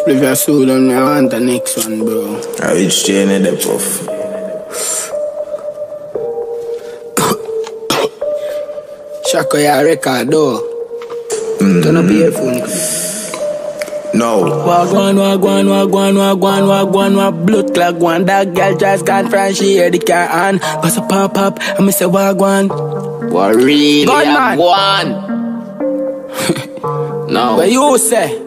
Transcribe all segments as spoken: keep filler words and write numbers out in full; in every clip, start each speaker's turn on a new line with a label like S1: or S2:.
S1: Split your suit on me, I want the next one, bro.
S2: I will chain in the puff.
S1: Shako ya record though.
S2: Mm.
S1: Turn up your phone.
S2: No.
S1: Wagwan, wagwan, wagwan, wagwan, wagwan, wagwan, blood clot one. That girl just gone from she hear the car on. Bust a pop up, and me say wagwan.
S3: What really?
S1: Gwaan.
S3: No.
S1: What you say?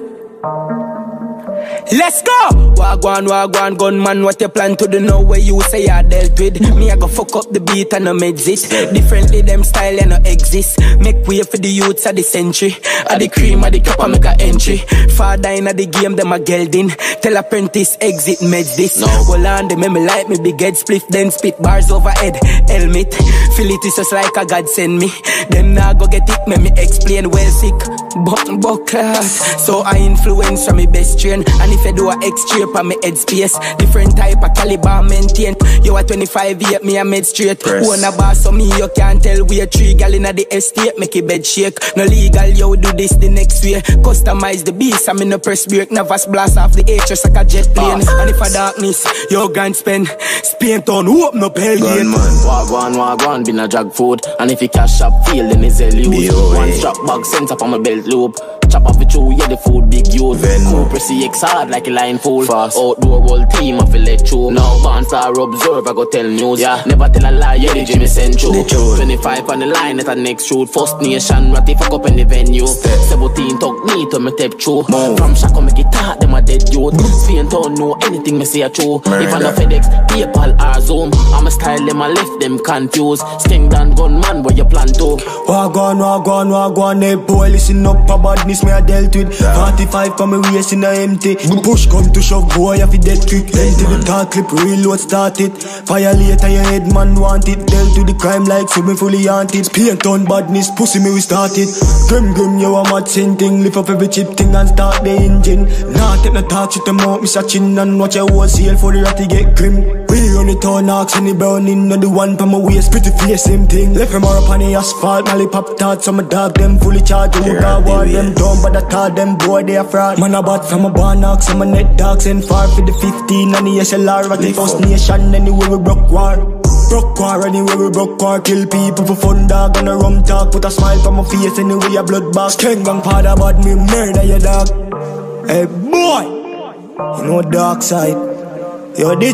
S1: Let's go! Wagwan, wagwan, gunman, what you plan to do now where you say I dealt with? Me, I go fuck up the beat and no exist. Differently, them style and no exist. Make way for the youths of the century. Of the cream, of the cup, I make a entry. Father in the game, them a gelding. Tell apprentice, exit, meds this.
S3: No.
S1: Hold on, they make me like me big head split, then spit bars overhead. Helmet, feel it is just like a God send me. Them now go get it, make me explain well sick. But, but class, so I influence from me best train. And if I do a X-ray on my head space, different type of caliber maintain. You are twenty-five years, me a made straight. One a boss so me, you can't tell we a three gal in the estate, make it bed shake. No legal, you do this the next way. Customize the beast, I'm in no press break. Navaz blast off the H just like a jet plane. And if a darkness, you grand spend. Spain town, open up hell gate.
S3: Wagwan, wagwan, been a drug food. And if you cash up, feel then it's a use. One strap bag, sent up on my belt loop. Chop off the chew, yeah, the food big use. Cool, press X hard like a line full. Fast. Outdoor whole team, I feel let you. Now, bounce or observe, I go tell news. Yeah. Never tell a lie, yeah, the Jimmy sent you. twenty-five on the line, at the next shoot. First nation, ratty fuck up in the venue. seventeen talk me to me tap true. From Shako, make it hard, them a dead youth. Spain don't know anything, me say a true. If I'm a FedEx, PayPal or Zoom, I'm a style, them I left them confused. Skeng down gunman, where you plan to.
S4: Wagwan, wagwan, wagwan, hey boy, listen up, a badness me I dealt with. forty-five come me waist in a empty. Push come to shove, boy, I fi dead quick. Empty the car clip, reload start it. Violate your head, man want it. Dealt to the crime like swimming fully haunted. Paint on badness, pussy me we start it. Grim grim, you a mad same thing. Lift up every chip thing and start the engine. Nah, take no talk, shit them out, miss a chin. And watch your wholesale for the ratty get grim. We run it on, ox and the burning. Not the one from my waist, pretty face, same thing. Left him up on the asphalt, Mally pop tarts. Some dog them fully charged. Who got war them down, but I told them boy they a fraud. Man a bad from a barn ox, some a net dogs and far for the fifteen and the S L R. At the first nation, anyway we broke war. Broke war, anyway we broke war. Kill people for fun, dog, and a rum talk. Put a smile from my face, anyway a blood box. Skeng gang father bad, me murder your dog. Hey boy, you know dark side. Yo, the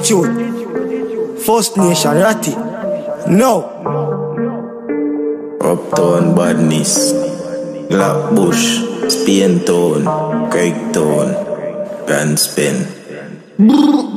S4: truth. First nation, ratty. No.
S2: Uptown badness. Black Bush. Spain town. Craig town. Grand spin.